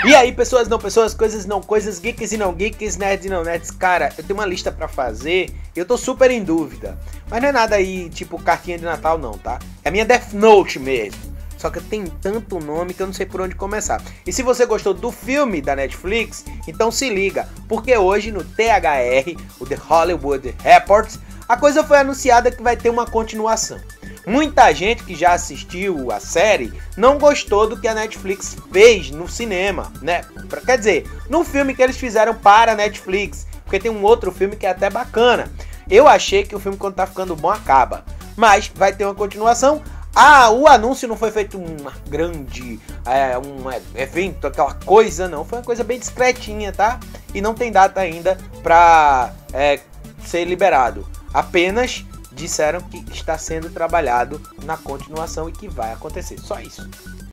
E aí, pessoas, não pessoas, coisas, não coisas, geeks e não geeks, nerds e não nerds. Cara, eu tenho uma lista pra fazer e eu tô super em dúvida. Mas não é nada aí, tipo, cartinha de Natal não, tá? É a minha Death Note mesmo. Só que tem tanto nome que eu não sei por onde começar. E se você gostou do filme da Netflix, então se liga, porque hoje no THR, o The Hollywood Reports, a coisa foi anunciada que vai ter uma continuação. Muita gente que já assistiu a série não gostou do que a Netflix fez no cinema, né? Quer dizer, no filme que eles fizeram para a Netflix, porque tem um outro filme que é até bacana. Eu achei que o filme, quando tá ficando bom, acaba. Mas vai ter uma continuação. Ah, o anúncio não foi feito uma grande um evento, aquela coisa, não. Foi uma coisa bem discretinha, tá? E não tem data ainda pra ser liberado. Apenas disseram que está sendo trabalhado na continuação e que vai acontecer. Só isso.